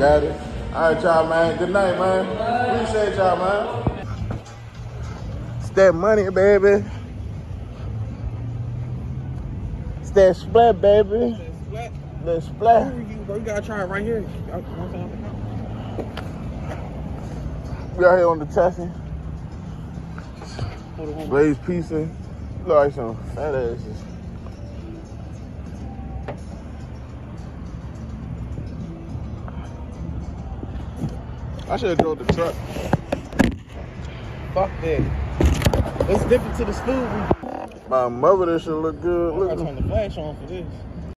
Got it. All right, y'all, man. Good night, man. Appreciate y'all, man. It's that money, baby. It's that splat, baby. Splat. The splat. Bro, you gotta try it right here. We out here on the Tussin. Glazed pizza. Look like some fat asses. I should have drove the truck. Fuck that. It's different to this food. My mother, this should look good. I gotta turn the flash on for this.